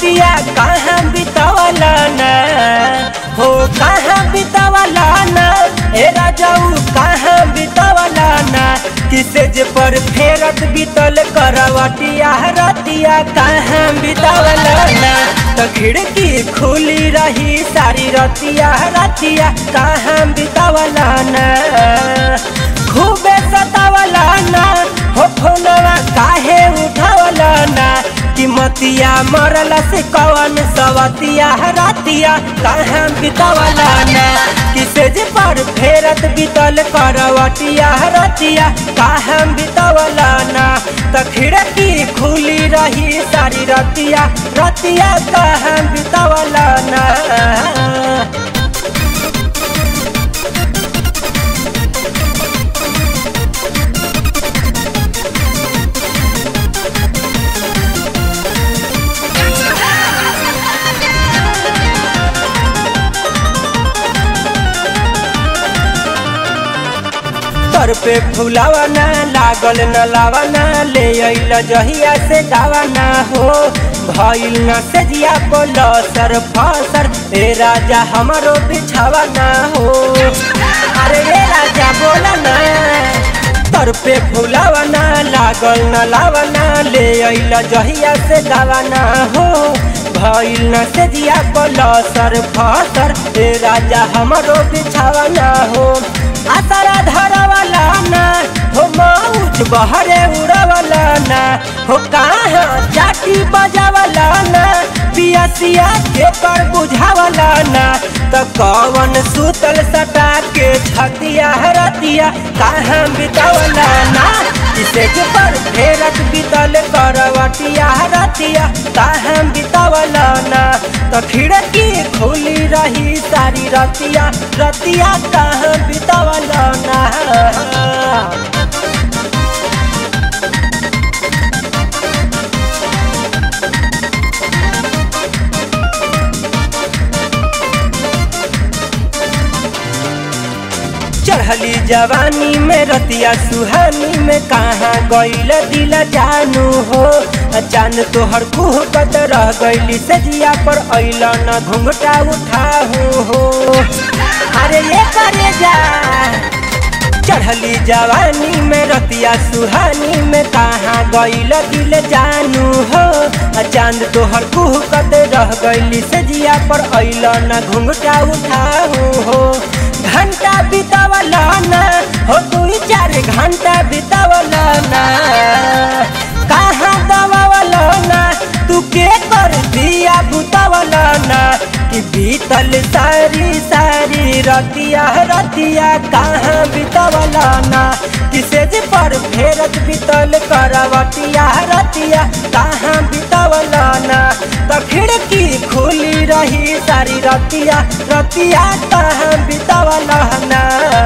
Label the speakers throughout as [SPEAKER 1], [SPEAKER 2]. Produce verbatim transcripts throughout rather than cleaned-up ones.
[SPEAKER 1] रतिया कहाँ बितावला ना हो कहाँ बितावला ना ए राजाऊ कहाँ बितावला ना किसे जे पर फेरत बीतल करवटिया रतिया कहाँ बितावला ना तो खिड़की खुली रही सारी रतिया रतिया कहाँ बितावला ना खूबे सतावला ना हो फोनवा काहे उठावला ना कि मतिया मरला से कवन सवतिया रतिया कहाँ बितावला ना किसे जे पर फेरत बीतल करवटिया रतिया कहाँ बितावला ना तो खिड़की खुली रही सारी रतिया रतिया कहाँ बितावला ना। सर पे फुलावना लागल न लावना ले अइल जहिया से गावना हो भइल न से जिया बोल सर फसर ए राजा हमारो बिछावना हो अरे ए राजा बोला ना सर पे फुलावना लागल न लावना ले अइल जहिया से गावना हो भइल न से जिया बोल सर फसर ए राजा हमारो बिछावना हो आसारा धरवाला ना हो मौज बहरे उड़ावला ना हो कहाँ चाटी बजावला ना पियसिया के कर बुझावला ना तो कवन सुतल सटा के छतिया रतिया कहाँ बितावला ना किसे के पर फेरत बीतल करवटिया रतिया कहाँ बितावला ना तो खिड़की खुली रही सारी रतिया रतिया कहाँ बितावला ना। चढ़ली जवानी में रतिया सुहानी में कहाँ गइल दिल जानू हो चांद तोहर कुह कत रह गइली सजिया पर अइल न घुंघटा उठाहू हो अरे ये करे जा चढ़ली जवानी में रतिया सुहानी में कहाँ गइल दिल जानू हो चांद तोहर कुह कत रह गइली सजिया पर अइल न घुंघटा उठाहू हो घंटा बितावला ना हो दुई चार घंटा बितावला ना कहाँ दबावला ना तू के कर दिया बुतावला ना कि बीतल सारी सारी रतिया रतिया कहाँ बितावला ना किसे जे पर फेरत बीतल करवटिया रतिया कहाँ बितावला ना तो खिड़की खुली रही सारी रतिया रतिया कहाँ बितावला ना।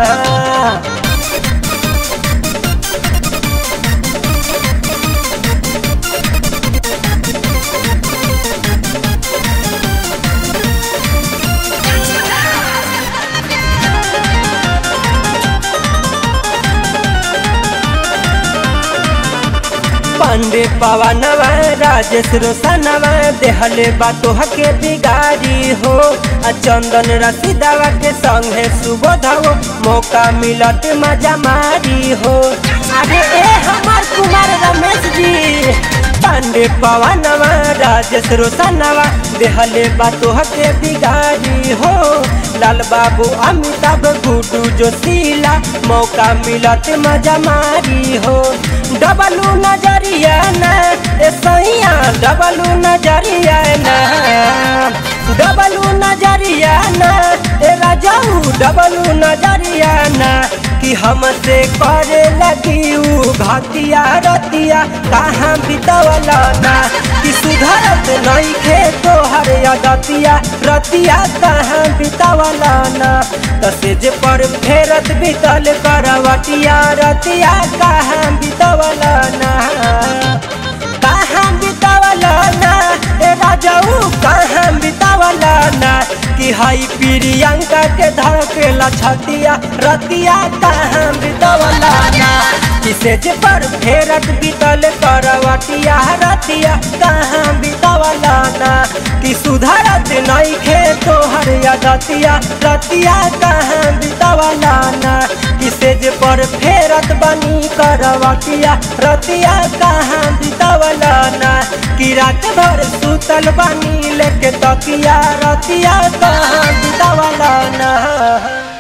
[SPEAKER 1] पांडे पवनवा राजेश रोशनवा देहले बातो हके बिगाड़ी हो चंदन रसीदावा के संगे सुबोधवो मौका मिलत मजा मारी हो अरे ए हमार कुमार रमेश जी पांडे पवनवा राजेश रोशनवा देहले बातो हके बिगाड़ी हो लाल बाबू अमिताभ गुड्डू जोशीला मौका मिलत मजा मारी हो डबलू नजरिया ना ए सैया डबलू नजरिया ना डबलू नजरिया ना ए राजाऊ डबलू नजरिया ना कि हमसे करे लगी उ घटिया रतिया कहाँ बितावला ना कि सुधरत नहीं खे तोहर अदतिया रतिया कहाँ बितावला ना तसेज पर फेरत बीतल करवटिया रतिया कहाँ बितावला ना कहाँ बितावला ना ए राजाऊ कहाँ बितावला ना कि हाई प्रियंका के धड़केला छतिया रतिया कहाँ बितावला ना कि सेज पर फेरत बीतल करवटिया रतिया कहाँ बितावला ना कि सुधरत नइखे तोहर आदतिया रतिया कहाँ बितावला ना कि सेज पर फेरत बनी करवटिया रतिया कहाँ बितावला ना कि रात भर सुतल बनी लेके तकिया रतिया कहाँ बितावला ना।